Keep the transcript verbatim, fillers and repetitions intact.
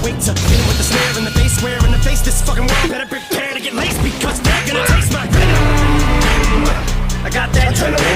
wait to hit him with the snare in the face, square in the face. This fucking world better prepare to get laced, because they're gonna taste my venom. I got that adrenaline.